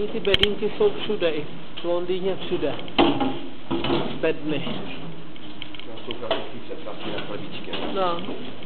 bedínky, bedínky jsou všude, i v Londýně všude. Bedny. Jsou klasický představky na chlebíčky. No.